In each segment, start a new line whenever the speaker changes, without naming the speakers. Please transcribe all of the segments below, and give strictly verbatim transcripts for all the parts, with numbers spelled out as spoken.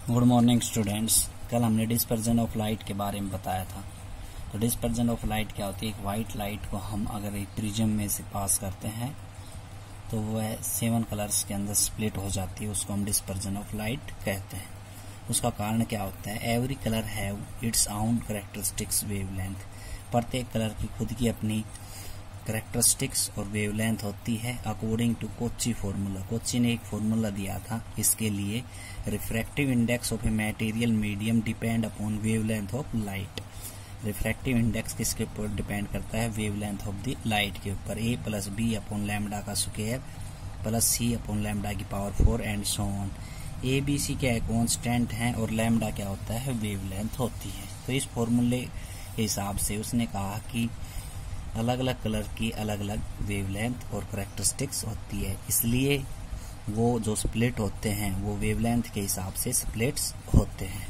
Good morning students. कल हमने dispersion of light के बारे में बताया था। तो डिस्पर्जन ऑफ लाइट क्या होती है? एक वाइट लाइट को हम अगर एक प्रिज्म में से पास करते हैं तो वह सेवन कलर्स के अंदर स्प्लिट हो जाती है, उसको हम डिस्पर्जन ऑफ लाइट कहते हैं। उसका कारण क्या होता है? Every colour have its own characteristics wavelength. प्रत्येक कलर की खुद की अपनी कैरेक्टरिस्टिक्स और वेवलेंथ होती है according to Cauchy formula. Cauchy ने एक फॉर्मूला दिया था इसके लिए। Refractive index of a material medium depend upon wavelength of light. Refractive index किसके ऊपर डिपेंड करता है? वेवलेंथ ऑफ द लाइट के ऊपर। A plus B upon lambda का square plus C upon lambda की power four and so on. A B C क्या है? कॉन्स्टेंट है और लैम्डा क्या होता है? वेवलेंथ होती है। तो इस फॉर्मूले के हिसाब से उसने कहा कि अलग अलग कलर की अलग अलग वेवलेंथ और कैरेक्टरिस्टिक्स होती है, इसलिए वो जो स्प्लिट होते हैं वो वेवलेंथ के हिसाब से स्प्लिट्स होते हैं।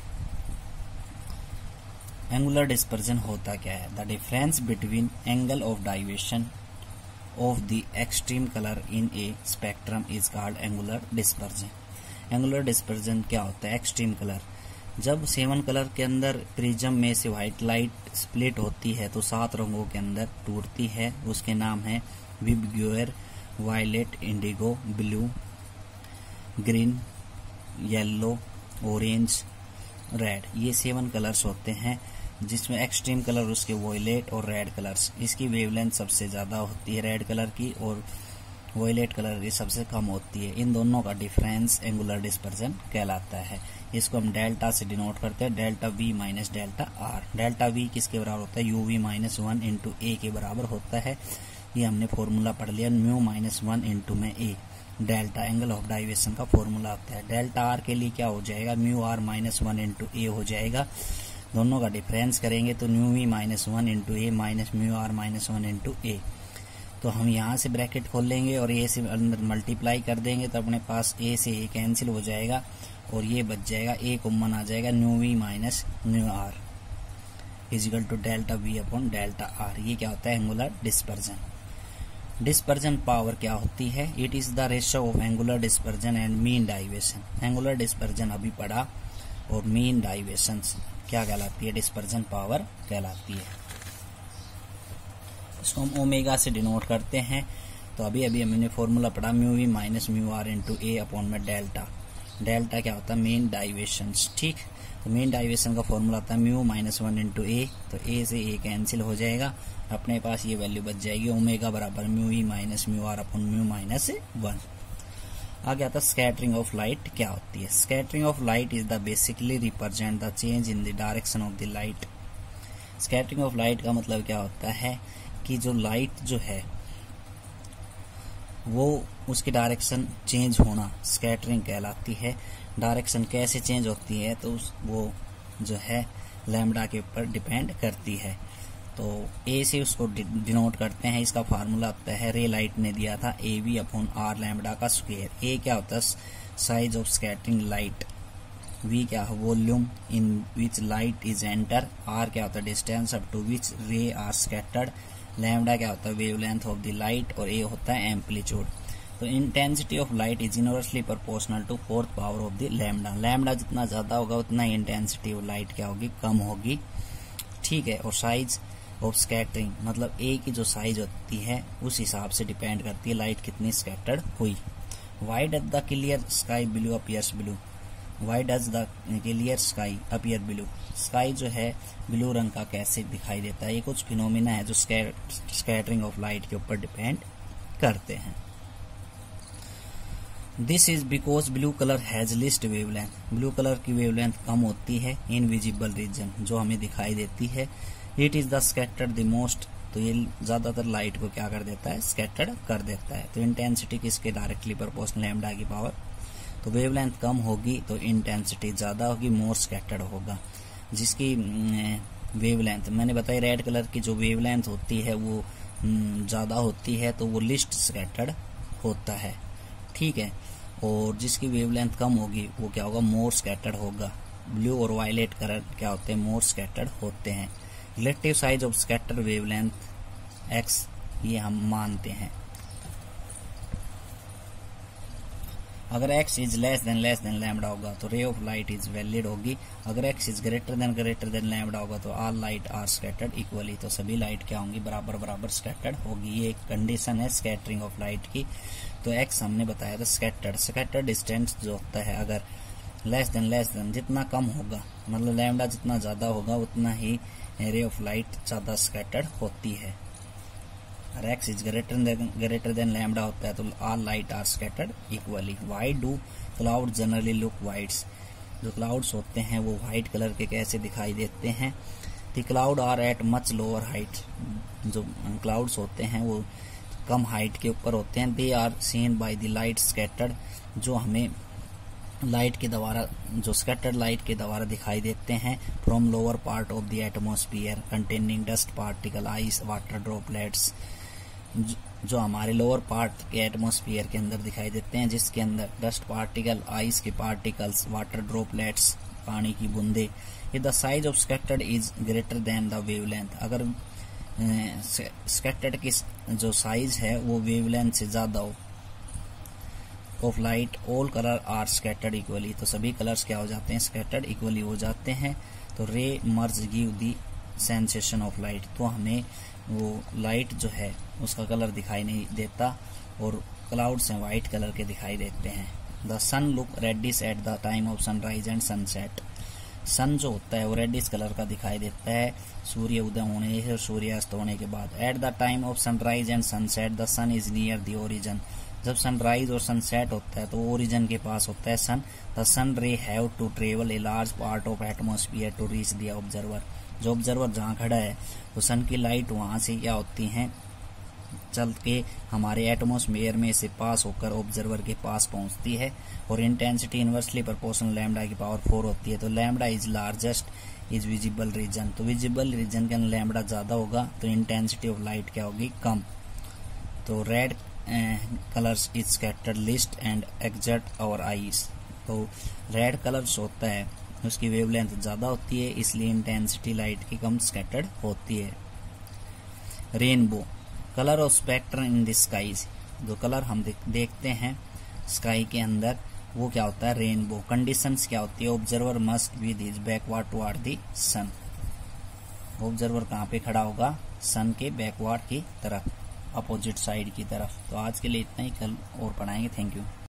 एंगुलर डिस्पर्जन होता क्या है? The difference between angle of deviation of the extreme colour in a spectrum is called angular dispersion. Angular dispersion क्या होता है? Extreme colour. जब सेवन कलर के अंदर प्रिज्म में से व्हाइट लाइट स्प्लिट होती है तो सात रंगों के अंदर टूटती है। उसके नाम है VIBGYOR, violet, indigo, blue, green, yellow, orange, red. ये सेवन कलर्स होते हैं जिसमें एक्सट्रीम कलर उसके वायलेट और रेड कलर्स। इसकी वेवलेंथ सबसे ज्यादा होती है रेड कलर की और वायलेट कलर की सबसे कम होती है। इन दोनों का डिफरेंस एंगुलर डिस्पर्जन कहलाता है। इसको हम डेल्टा से डिनोट करते हैं, delta V minus delta R. Delta V किसके बराबर होता है? Mu V minus one into A के बराबर होता है। ये हमने फॉर्मूला पढ़ लिया। म्यू माइनस वन इंटू में A delta angle of deviation का फॉर्मूला होता है। डेल्टा आर के लिए क्या हो जाएगा? Mu R minus one into A हो जाएगा। दोनों का डिफरेंस करेंगे तो mu V minus one into A minus mu R minus one into A. तो हम यहाँ से ब्रैकेट खोल लेंगे और ए से अंदर मल्टीप्लाई कर देंगे तो अपने पास ए से ए कैंसिल हो जाएगा और ये बच जाएगा, ए कॉमन आ जाएगा, mu V minus mu R equal to delta V upon delta R. ये क्या होता है? Angular dispersion. डिस्पर्जन पावर क्या होती है? It is the ratio of angular dispersion and mean deviation. Angular dispersion अभी पढ़ा और मीन डाइवेशन क्या कहलाती है? डिस्पर्जन पावर कहलाती है। इसको हम ओमेगा से डिनोट करते हैं। तो अभी अभी हमने फॉर्मूला पढ़ा, mu V minus mu R into A upon में डेल्टा। डेल्टा क्या होता है? Mean deviation. ठीक, तो मीन डाइवेशन का फॉर्मूला आता है mu minus one into A. तो ए से ए कैंसिल हो जाएगा, अपने पास ये वैल्यू बच जाएगी ओमेगा बराबर mu V minus mu R upon mu minus one. आगे आता है स्कैटरिंग ऑफ लाइट क्या होती है? Scattering of light is the basically represent the change in the direction of the light. Scattering of light का मतलब क्या होता है कि जो लाइट जो है वो उसकी डायरेक्शन चेंज होना स्कैटरिंग कहलाती है। डायरेक्शन कैसे चेंज होती है? तो वो जो है लैम्डा के ऊपर डिपेंड करती है। तो ए से उसको डिनोट करते हैं। इसका फार्मूला आता है, रे लाइट ने दिया था, A V upon R lambda का स्क्वायर। ए क्या होता है? Size of scattering light. V क्या है? Volume in which light is enter. R क्या होता है? डिस्टेंस अप टू विच रे आर स्कैटर्ड। लैम्डा क्या होता है? Wavelength of the light. और ए होता है एम्पलीट्यूड। तो intensity of light is inversely proportional to fourth power of the lambda. Lambda जितना ज्यादा होगा उतना ही इंटेंसिटी ऑफ लाइट क्या होगी? कम होगी। ठीक है। और साइज ऑफ स्कैटरिंग मतलब ए की जो साइज होती है उस हिसाब से डिपेंड करती है लाइट कितनी स्कैटर्ड हुई। Why does the clear sky blue appears blue. Why does the clear sky appear blue. Sky जो है ब्लू रंग का कैसे दिखाई देता है? ये कुछ फिनोमिना है जो स्कैटरिंग ऑफ लाइट के ऊपर डिपेंड करते हैं। This is because blue colour has least wavelength. Blue colour की वेवलेंथ कम होती है इन विजिबल रीजन, जो हमें दिखाई देती है। It is the scattered the most. तो ये ज्यादातर लाइट को क्या कर देता है? स्कैटर्ड कर देता है। तो इंटेंसिटी किसके डायरेक्टली प्रोपोर्शनल? लैम्डा की पावर। तो वेवलेंथ कम होगी तो इंटेंसिटी ज्यादा होगी, मोर स्कैटर्ड होगा। जिसकी वेवलेंथ मैंने बताई, रेड कलर की जो वेवलेंथ होती है वो ज्यादा होती है तो वो लिस्ट स्कैटर्ड होता है। ठीक है। और जिसकी वेवलेंथ कम होगी वो क्या होगा? मोर स्कैटर्ड होगा। ब्लू और वायलेट कलर क्या होते हैं? मोर स्कैटर्ड होते हैं। Relative size of scatter wavelength X ये हम मानते हैं। अगर x is less than less than lambda होगा तो ray of light is valid होगी। अगर x is greater than greater than lambda होगा तो all light are scattered equally, तो सभी लाइट क्या होंगी, बराबर बराबर स्कैटर्ड होगी। ये एक कंडीशन है स्कैटरिंग ऑफ लाइट की। तो x हमने बताया था स्कैटर्ड, स्कैटर्ड डिस्टेंस जो होता है अगर लेस देन लेस देन जितना कम होगा, मतलब लैम्बडा जितना ज्यादा होगा उतना ही रे ऑफ लाइट ज्यादा स्कैटर्ड होती है। और x is greater than greater than lambda होता है तो all light are scattered equally. Why do cloud generally look whites, जो क्लाउड्स होते हैं वो व्हाइट कलर के कैसे दिखाई देते हैं। The cloud are at much lower height, जो क्लाउड्स होते हैं वो कम हाइट के ऊपर होते हैं। They are seen by the light scattered, जो हमें लाइट के द्वारा, जो स्कैटर्ड लाइट के द्वारा दिखाई देते हैं। From lower part of the atmosphere containing dust particle ice water droplets, जो हमारे लोअर पार्ट के एटमॉस्फेयर के अंदर दिखाई देते हैं, जिसके अंदर डस्ट पार्टिकल, आइस के पार्टिकल्स, वाटर ड्रॉपलेट्स, पानी की बूंदे। The size of scattered is greater than the wavelength, अगर स्कैटर्ड की जो साइज है वो वेवलेंथ से ज्यादा हो। Of light all colour are scattered equally, तो सभी कलर्स क्या हो जाते हैं, स्कैटर्ड इक्वली हो जाते हैं। तो ray merge give the sensation of light, तो हमें वो लाइट जो है उसका कलर दिखाई नहीं देता और क्लाउड्स हैं व्हाइट कलर के दिखाई देते हैं। The sun look reddish at the time of sunrise and sunset, sun जो होता है वो रेडिश कलर का दिखाई देता है सूर्य उदय होने और सूर्यास्त होने के बाद। At the time of sunrise and sunset the sun is near the origin, जब सनराइज और सनसेट होता है तो ओरिजिन के पास होता है सन। The sun ray have to travel a large part of atmosphere to reach the observer, जो observer जहाँ खड़ा है तो सन की लाइट वहां से क्या होती है, चल के हमारे एटमॉस्फेयर में से पास होकर ऑब्जर्वर के पास पहुंचती है। और इंटेंसिटी इनवर्सली प्रोपोर्शनल लैम्बडा की पावर फोर होती है। तो lambda is largest is visible region, तो विजिबल रीजन के अंदर लैम्बडा ज्यादा होगा तो इंटेंसिटी ऑफ लाइट क्या होगी, कम। तो red colours is scattered least and exert our eyes, तो रेड कलर्स होता है उसकी वेवलेंथ ज्यादा होती है इसलिए इंटेंसिटी लाइट की कम स्कैटर्ड होती है। Rainbow colour of spectrum in the skies, जो कलर हम देखते हैं स्काई के अंदर वो क्या होता है, रेनबो। कंडीशंस क्या होती है, observer must with his backward toward the sun, observer कहाँ पे खड़ा होगा, सन के बैकवर्ड की तरफ, अपोजिट साइड की तरफ। तो आज के लिए इतना ही, कल और पढ़ाएंगे। Thank you.